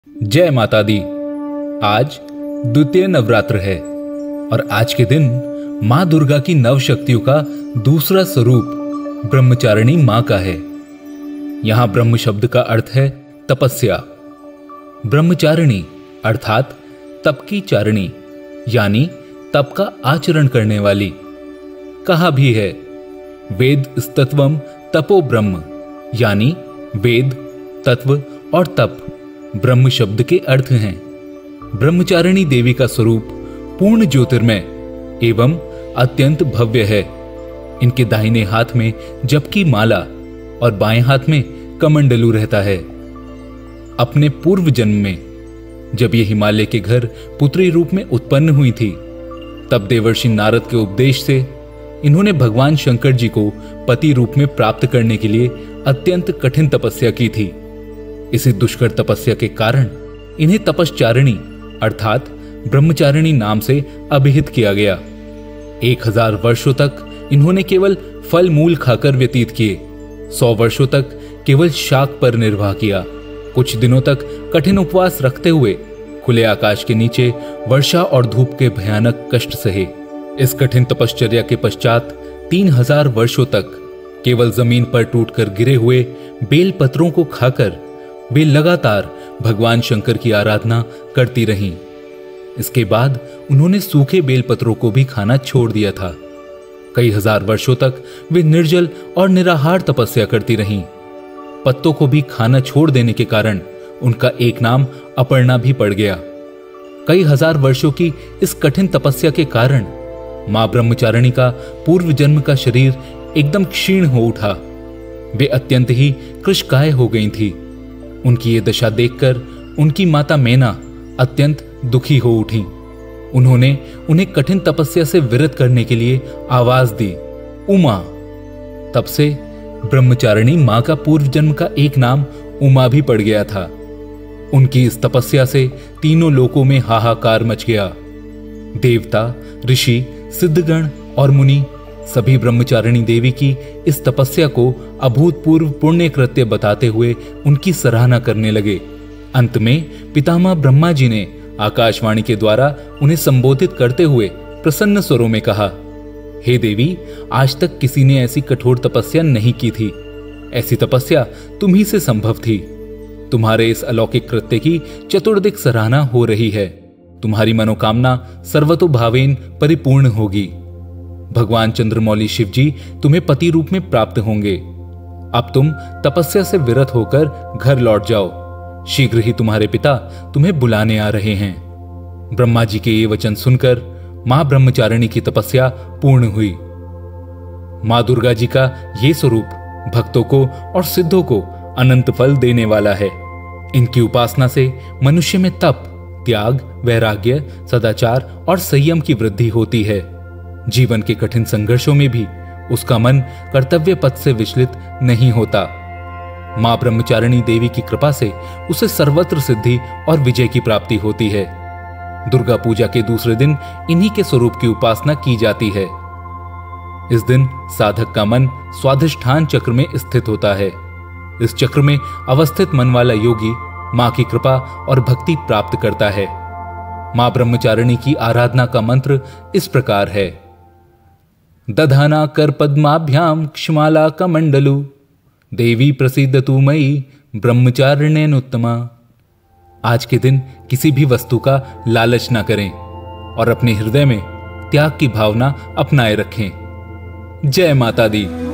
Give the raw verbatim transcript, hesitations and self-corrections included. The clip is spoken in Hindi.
जय माता दी। आज द्वितीय नवरात्र है और आज के दिन मां दुर्गा की नव शक्तियों का दूसरा स्वरूप ब्रह्मचारिणी मां का है। यहां ब्रह्म शब्द का अर्थ है तपस्या। ब्रह्मचारिणी अर्थात तप की चारिणी, यानी तप का आचरण करने वाली। कहा भी है वेद स्तत्वम तपो ब्रह्म, यानी वेद, तत्व और तप ब्रह्म शब्द के अर्थ हैं। ब्रह्मचारिणी देवी का स्वरूप पूर्ण ज्योतिर्मय एवं अत्यंत भव्य है। इनके दाहिने हाथ में जप की माला और बाएं हाथ में कमंडलू रहता है। अपने पूर्व जन्म में जब ये हिमालय के घर पुत्री रूप में उत्पन्न हुई थी, तब देवर्षि नारद के उपदेश से इन्होंने भगवान शंकर जी को पति रूप में प्राप्त करने के लिए अत्यंत कठिन तपस्या की थी। इसी दुष्कर तपस्या के कारण इन्हें तपश्चारिणी अर्थात ब्रह्मचारिणी नाम से अभिहित किया गया। एक हजार वर्षों तक इन्होंने केवल फल मूल खाकर व्यतीत किए। सौ वर्षों तक केवल शाक पर निर्वाह किया। कुछ दिनों तक कठिन उपवास रखते हुए खुले आकाश के नीचे वर्षा और धूप के भयानक कष्ट सहे। इस कठिन तपश्चर्या के पश्चात तीन हजार वर्षों तक केवल जमीन पर टूटकर गिरे हुए बेल पत्रों को खाकर वे लगातार भगवान शंकर की आराधना करती रहीं। इसके बाद उन्होंने सूखे बेलपत्रों को भी खाना छोड़ दिया था। कई हजार वर्षों तक वे निर्जल और निराहार तपस्या करती रहीं। पत्तों को भी खाना छोड़ देने के कारण उनका एक नाम अपर्णा भी पड़ गया। कई हजार वर्षों की इस कठिन तपस्या के कारण मां ब्रह्मचारिणी का पूर्व जन्म का शरीर एकदम क्षीण हो उठा। वे अत्यंत ही कृशकाय हो गई थी। उनकी ये दशा देखकर उनकी माता मैना अत्यंत दुखी हो उठी। उन्होंने उन्हें कठिन तपस्या से विरत करने के लिए आवाज दी, उमा। तब से ब्रह्मचारिणी मां का पूर्व जन्म का एक नाम उमा भी पड़ गया था। उनकी इस तपस्या से तीनों लोकों में हाहाकार मच गया। देवता, ऋषि, सिद्धगण और मुनि सभी ब्रह्मचारिणी देवी की इस तपस्या को अभूतपूर्व पुण्य कृत्य बताते हुए उनकी सराहना करने लगे। अंत में पितामह ब्रह्मा जी ने आकाशवाणी के द्वारा उन्हें संबोधित करते हुए प्रसन्न स्वरों में कहा, हे देवी, आज तक किसी ने ऐसी कठोर तपस्या नहीं की थी। ऐसी तपस्या तुम ही से संभव थी। तुम्हारे इस अलौकिक कृत्य की चतुर्दिक सराहना हो रही है। तुम्हारी मनोकामना सर्वतोभावेन परिपूर्ण होगी। भगवान चंद्रमौली शिव जी तुम्हें पति रूप में प्राप्त होंगे। अब तुम तपस्या से विरत होकर घर लौट जाओ। शीघ्र ही तुम्हारे पिता तुम्हें बुलाने आ रहे हैं। ब्रह्मा जी के ये वचन सुनकर मां ब्रह्मचारिणी की तपस्या पूर्ण हुई। मां दुर्गा जी का ये स्वरूप भक्तों को और सिद्धों को अनंत फल देने वाला है। इनकी उपासना से मनुष्य में तप, त्याग, वैराग्य, सदाचार और संयम की वृद्धि होती है। जीवन के कठिन संघर्षों में भी उसका मन कर्तव्य पथ से विचलित नहीं होता। मां ब्रह्मचारिणी देवी की कृपा से उसे सर्वत्र सिद्धि और विजय की प्राप्ति होती है। दुर्गा पूजा के दूसरे दिन इन्हीं के स्वरूप की उपासना की जाती है। इस दिन साधक का मन स्वाधिष्ठान चक्र में स्थित होता है। इस चक्र में अवस्थित मन वाला योगी मां की कृपा और भक्ति प्राप्त करता है। मां ब्रह्मचारिणी की आराधना का मंत्र इस प्रकार है, दधाना कर पद्माभ्याम क्षमाला कमंडलु, देवी प्रसिद्ध तू मई ब्रह्मचारिण्यनुत्तमा। आज के दिन किसी भी वस्तु का लालच ना करें और अपने हृदय में त्याग की भावना अपनाए रखें। जय माता दी।